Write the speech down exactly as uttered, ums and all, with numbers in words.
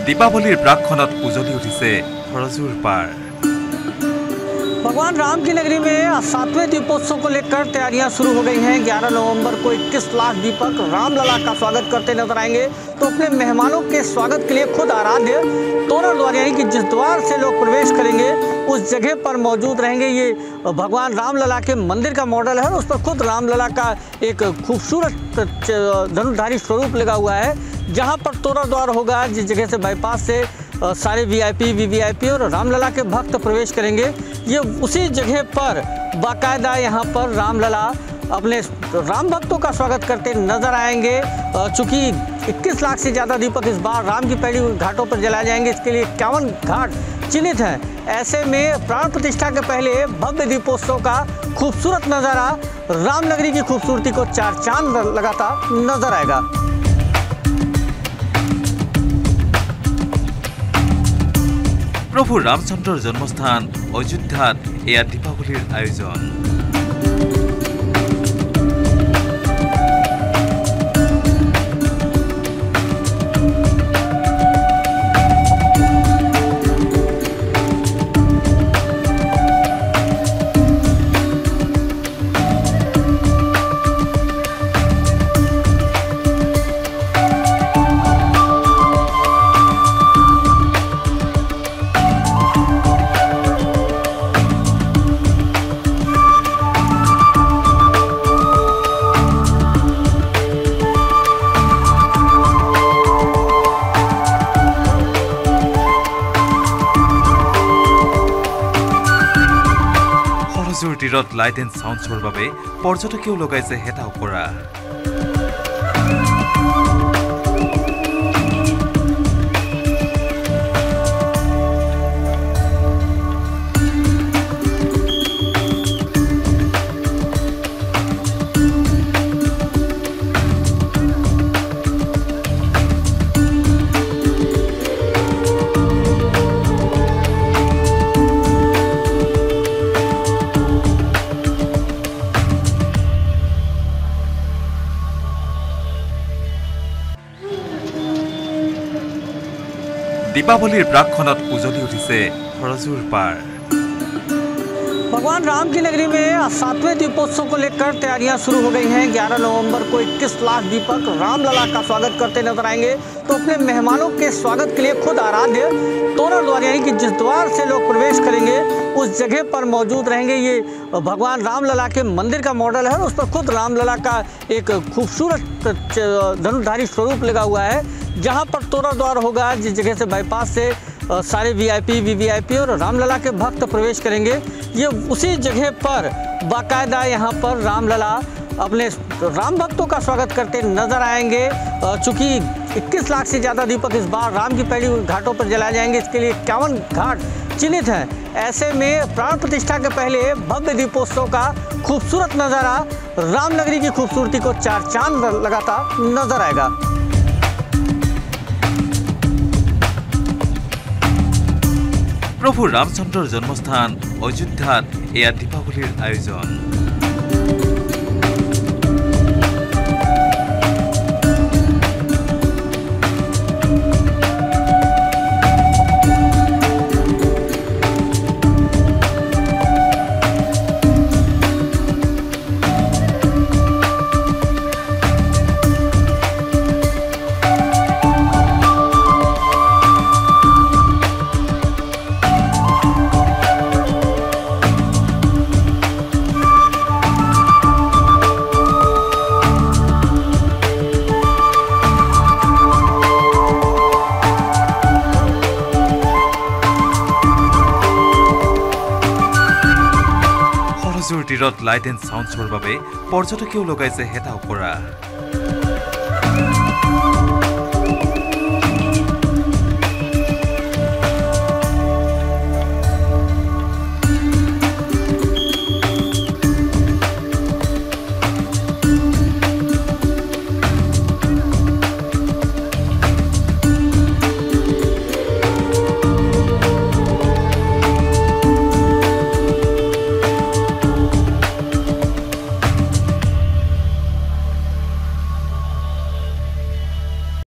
दीपावलीर प्राक्खणत उजली उठिसे खरजुर पार। भगवान राम की नगरी में सातवें दीपोत्सव को लेकर तैयारियां शुरू हो गई हैं। ग्यारह नवंबर को इक्कीस लाख दीपक रामलला का स्वागत करते नजर आएंगे। तो अपने मेहमानों के स्वागत के लिए खुद आराध्य तोरण द्वार यानी कि जिस द्वार से लोग प्रवेश करेंगे उस जगह पर मौजूद रहेंगे। ये भगवान रामलला के मंदिर का मॉडल है, उस पर खुद रामलला का एक खूबसूरत धनुर्धारी स्वरूप लगा हुआ है। जहाँ पर तोरण द्वार होगा, जिस जगह से बाईपास से सारे वीआईपी, वीवीआईपी और रामलला के भक्त प्रवेश करेंगे, ये उसी जगह पर बाकायदा यहाँ पर रामलला अपने राम भक्तों का स्वागत करते नजर आएंगे। चूँकि इक्कीस लाख से ज़्यादा दीपक इस बार राम की पैड़ी घाटों पर जलाए जाएंगे, इसके लिए इक्यावन घाट चिन्हित हैं। ऐसे में प्राण प्रतिष्ठा के पहले भव्य दीपोत्सव का खूबसूरत नज़ारा रामनगरी की खूबसूरती को चार चांद लगाता नजर आएगा। प्रभु रामचंद्रर जन्मस्थान अयोध्यात एया दीपावलीर आयोजन। তীৰত লাইট এণ্ড সাউণ্ড শ্ব'ৰ বাবে পৰ্যটকেও লগাইছে হেতা ওপৰা। दीपावलीर प्राक्खणत उजली उठिसे खरजुर पार। भगवान राम की नगरी में सातवें दीपोत्सव को लेकर तैयारियां शुरू हो गई हैं। ग्यारह नवंबर को इक्कीस लाख दीपक रामलला का स्वागत करते नजर आएंगे। तो अपने मेहमानों के स्वागत के लिए खुद आराध्य तोरण द्वार यानी कि जिस द्वार से लोग प्रवेश करेंगे उस जगह पर मौजूद रहेंगे। ये भगवान रामलला के मंदिर का मॉडल है, उस पर खुद रामलला का एक खूबसूरत धनुर्धारी स्वरूप लगा हुआ है। जहाँ पर तोरण द्वार होगा, जिस जगह से बाईपास से सारे वीआईपी, वीवीआईपी और रामलला के भक्त प्रवेश करेंगे, ये उसी जगह पर बाकायदा यहाँ पर रामलला अपने राम भक्तों का स्वागत करते नजर आएंगे। चूँकि इक्कीस लाख से ज़्यादा दीपक इस बार राम की पैड़ी घाटों पर जलाए जाएंगे, इसके लिए इक्यावन घाट चिन्हित हैं। ऐसे में प्राण प्रतिष्ठा के पहले भव्य दीपोत्सव का खूबसूरत नज़ारा रामनगरी की खूबसूरती को चार चांद लगाता नजर आएगा। प्रभु रामचंद्रर जन्मस्थान अयोध्यात एया दीपावलीर आयोजन। তীৰত লাইট এণ্ড সাউণ্ড শ্ব'ৰ বাবে পৰ্যটকেও লগাইছে হেতা ওপৰা।